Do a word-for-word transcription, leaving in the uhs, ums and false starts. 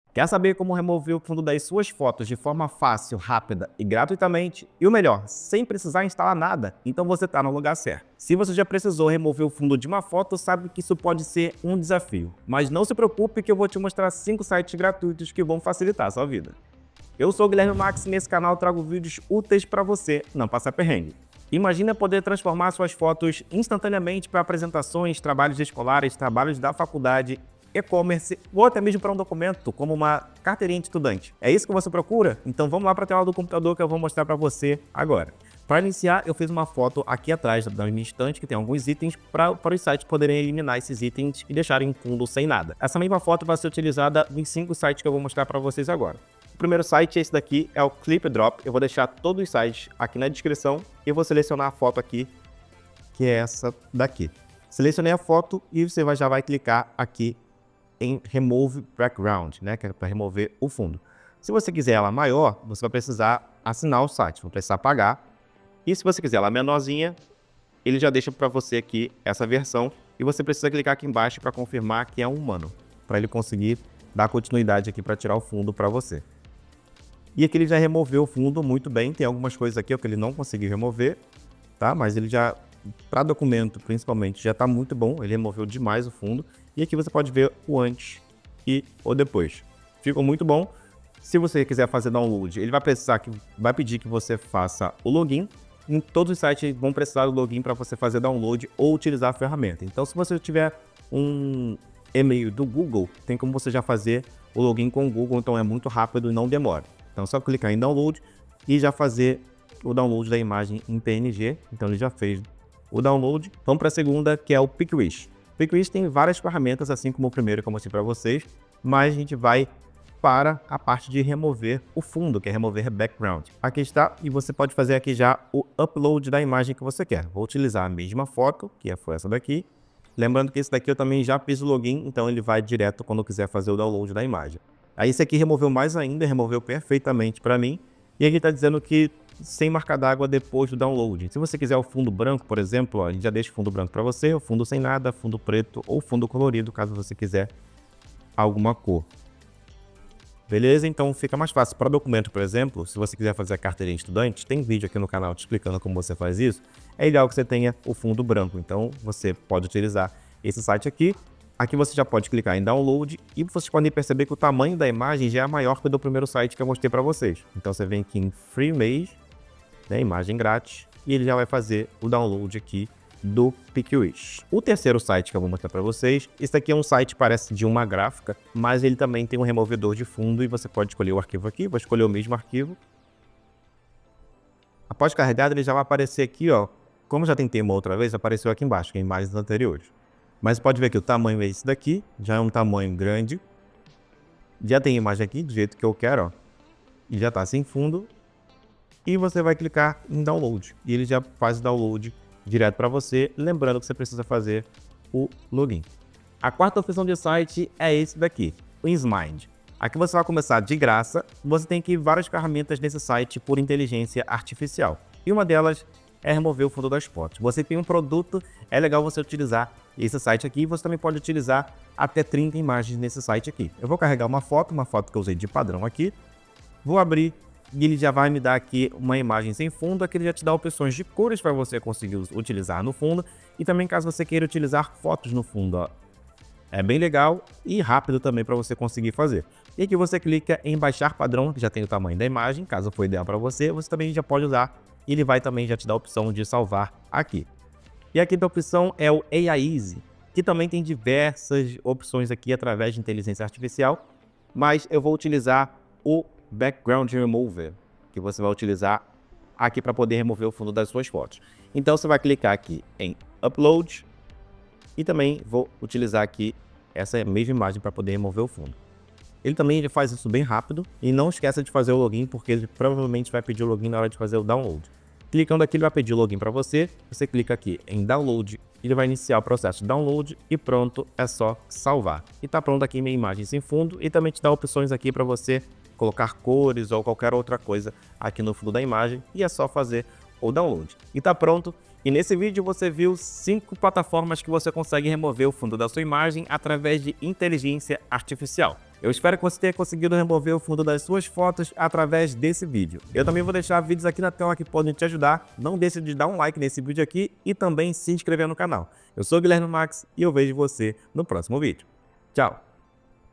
Quer saber como remover o fundo das suas fotos de forma fácil, rápida e gratuitamente? E o melhor, sem precisar instalar nada? Então você está no lugar certo. Se você já precisou remover o fundo de uma foto, sabe que isso pode ser um desafio. Mas não se preocupe que eu vou te mostrar cinco sites gratuitos que vão facilitar a sua vida. Eu sou o Guilherme Max e nesse canal trago vídeos úteis para você não passar perrengue. Imagina poder transformar suas fotos instantaneamente para apresentações, trabalhos escolares, trabalhos da faculdade, e-commerce ou até mesmo para um documento, como uma carteirinha de estudante. É isso que você procura? Então vamos lá para a tela do computador que eu vou mostrar para você agora. Para iniciar, eu fiz uma foto aqui atrás da minha estante que tem alguns itens para, para os sites poderem eliminar esses itens e deixarem fundo sem nada. Essa mesma foto vai ser utilizada em cinco sites que eu vou mostrar para vocês agora. O primeiro site, esse daqui, é o ClipDrop. Eu vou deixar todos os sites aqui na descrição e vou selecionar a foto aqui, que é essa daqui. Selecionei a foto e você vai, já vai clicar aqui em Remove Background, né, que é para remover o fundo. Se você quiser ela maior, você vai precisar assinar o site, vai precisar pagar. E se você quiser ela menorzinha, ele já deixa para você aqui essa versão e você precisa clicar aqui embaixo para confirmar que é um humano, para ele conseguir dar continuidade aqui para tirar o fundo para você. E aqui ele já removeu o fundo muito bem, tem algumas coisas aqui que ele não conseguiu remover, tá? Mas ele já, para documento principalmente, já está muito bom, ele removeu demais o fundo. E aqui você pode ver o antes e o depois. Ficou muito bom. Se você quiser fazer download, ele vai precisar que vai pedir que você faça o login. Em todos os sites vão precisar do login para você fazer download ou utilizar a ferramenta. Então, se você tiver um e-mail do Google, tem como você já fazer o login com o Google, então é muito rápido e não demora. Então, é só clicar em download e já fazer o download da imagem em P N G. Então, ele já fez o download. Vamos para a segunda, que é o Pickwish. O Pickwish tem várias ferramentas, assim como o primeiro que eu mostrei para vocês, mas a gente vai para a parte de remover o fundo, que é remover background. Aqui está, e você pode fazer aqui já o upload da imagem que você quer. Vou utilizar a mesma foto, que foi essa daqui. Lembrando que esse daqui eu também já fiz o login, então ele vai direto quando eu quiser fazer o download da imagem. Aí esse aqui removeu mais ainda, removeu perfeitamente para mim. E aqui está dizendo que sem marca d'água depois do download. Se você quiser o fundo branco, por exemplo, ó, a gente já deixa o fundo branco para você, o fundo sem nada, fundo preto ou fundo colorido, caso você quiser alguma cor. Beleza? Então fica mais fácil. Para documento, por exemplo, se você quiser fazer a carteirinha de estudante, tem vídeo aqui no canal te explicando como você faz isso. É ideal que você tenha o fundo branco, então você pode utilizar esse site aqui. Aqui você já pode clicar em download e vocês podem perceber que o tamanho da imagem já é maior que o do primeiro site que eu mostrei para vocês. Então você vem aqui em Freemage, né, imagem grátis, e ele já vai fazer o download aqui do Pickwish. O terceiro site que eu vou mostrar para vocês, esse aqui é um site parece de uma gráfica, mas ele também tem um removedor de fundo e você pode escolher o arquivo aqui, vou escolher o mesmo arquivo. Após carregado ele já vai aparecer aqui, ó, como já tentei uma outra vez, apareceu aqui embaixo, em imagens anteriores. Mas pode ver que o tamanho é esse daqui, já é um tamanho grande. Já tem imagem aqui do jeito que eu quero, ó, e já está sem fundo. E você vai clicar em download e ele já faz o download direto para você, lembrando que você precisa fazer o login. A quarta opção de site é esse daqui, o InSmind. Aqui você vai começar de graça, você tem aqui várias ferramentas nesse site por inteligência artificial. E uma delas é remover o fundo das fotos. Você tem um produto, é legal você utilizar esse site aqui, você também pode utilizar até trinta imagens nesse site aqui. Eu vou carregar uma foto, uma foto que eu usei de padrão aqui, vou abrir e ele já vai me dar aqui uma imagem sem fundo, aqui ele já te dá opções de cores para você conseguir utilizar no fundo e também caso você queira utilizar fotos no fundo, ó. É bem legal e rápido também para você conseguir fazer. E aqui você clica em baixar padrão, que já tem o tamanho da imagem, caso for ideal para você, você também já pode usar e ele vai também já te dar a opção de salvar aqui. E aqui a opção é o A I Easy, que também tem diversas opções aqui através de inteligência artificial, mas eu vou utilizar o Background Remover, que você vai utilizar aqui para poder remover o fundo das suas fotos. Então você vai clicar aqui em Upload e também vou utilizar aqui essa mesma imagem para poder remover o fundo. Ele também faz isso bem rápido e não esqueça de fazer o login porque ele provavelmente vai pedir o login na hora de fazer o download. Clicando aqui ele vai pedir o login para você, você clica aqui em Download, ele vai iniciar o processo de download e pronto, é só salvar. E tá pronto aqui minha imagem sem fundo e também te dá opções aqui para você colocar cores ou qualquer outra coisa aqui no fundo da imagem e é só fazer o download. E tá pronto. E nesse vídeo você viu cinco plataformas que você consegue remover o fundo da sua imagem através de inteligência artificial. Eu espero que você tenha conseguido remover o fundo das suas fotos através desse vídeo. Eu também vou deixar vídeos aqui na tela que podem te ajudar. Não deixe de dar um like nesse vídeo aqui e também se inscrever no canal. Eu sou o Guilherme Max e eu vejo você no próximo vídeo. Tchau!